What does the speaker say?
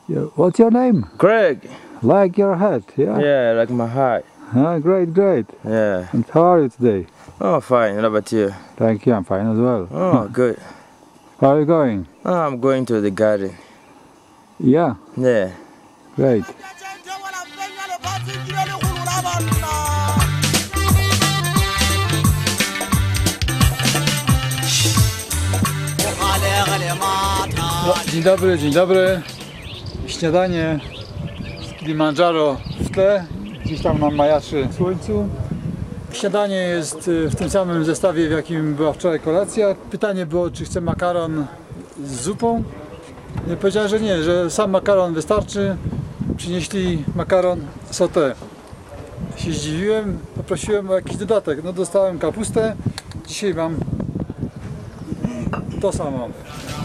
Yeah. What's your name? Greg. Like your hat, yeah? Yeah, like my hat. Great, great. Yeah. And how are you today? Oh, fine. What about you? Thank you, I'm fine as well. Oh, good. Where are you going? Oh, I'm going to the garden. Yeah, Yeah. great. No, dzień dobry, dzień dobry. Śniadanie z Kilimandżaro w tle, gdzieś tam nam majaczy w słońcu. Śniadanie jest w tym samym zestawie, w jakim była wczoraj kolacja. Pytanie było, czy chcę makaron z zupą. Powiedziałem, że nie, że sam makaron wystarczy. Przynieśli makaron sauté. Się zdziwiłem, poprosiłem o jakiś dodatek. No dostałem kapustę. Dzisiaj mam to samo.